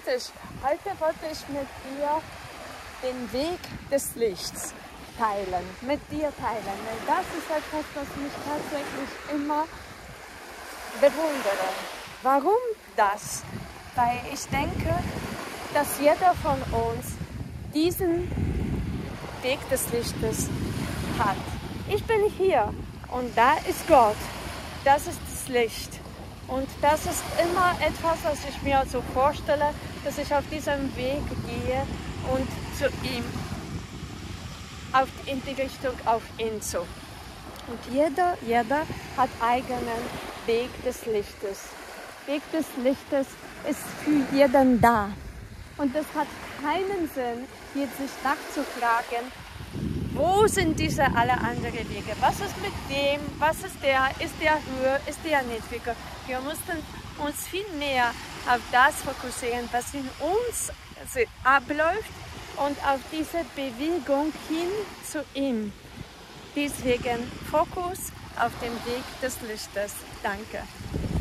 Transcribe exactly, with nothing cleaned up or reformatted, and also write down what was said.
richtig. Heute wollte ich mit dir den Weg des Lichts teilen, mit dir teilen. Weil das ist etwas, was mich tatsächlich immer bewundere. Warum das? Weil ich denke, dass jeder von uns diesen Weg des Lichtes hat. Ich bin hier und da ist Gott. Das ist das Licht. Und das ist immer etwas, was ich mir so vorstelle, dass ich auf diesem Weg gehe und zu ihm, auf, in die Richtung auf ihn zu. Und jeder, jeder hat eigenen Weg des Lichtes. Weg des Lichtes ist für jeden da. Und es hat keinen Sinn, jetzt sich nachzufragen, wo sind diese alle anderen Wege? Was ist mit dem? Was ist der? Ist der höher? Ist der niedriger? Wir mussten uns viel mehr auf das fokussieren, was in uns abläuft und auf diese Bewegung hin zu ihm. Deswegen Fokus auf dem Weg des Lichtes. Danke.